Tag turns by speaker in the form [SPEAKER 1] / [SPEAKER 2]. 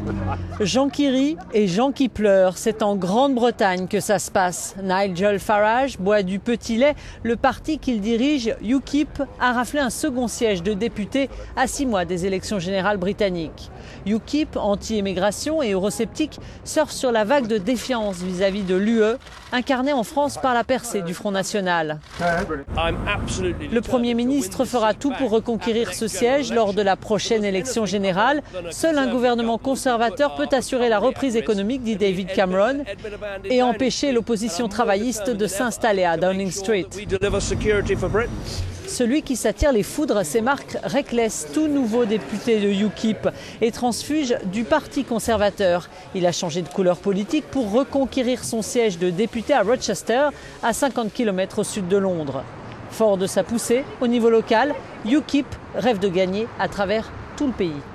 [SPEAKER 1] Jean qui rit et Jean qui pleure, c'est en Grande-Bretagne que ça se passe. Nigel Farage boit du petit lait. Le parti qu'il dirige, UKIP, a raflé un second siège de député à 6 mois des élections générales britanniques. UKIP, anti-immigration et eurosceptique, surfe sur la vague de défiance vis-à-vis de l'UE, incarnée en France par la percée du Front National. Le Premier ministre fera tout pour reconquérir ce siège lors de la prochaine élection générale. Seul un gouvernement conservateur peut assurer la reprise économique, dit David Cameron, et empêcher l'opposition travailliste de s'installer à Downing Street. Celui qui s'attire les foudres, c'est Mark Reckless, tout nouveau député de UKIP et transfuge du Parti conservateur. Il a changé de couleur politique pour reconquérir son siège de député à Rochester, à 50 km au sud de Londres. Fort de sa poussée, au niveau local, UKIP rêve de gagner à travers tout le pays.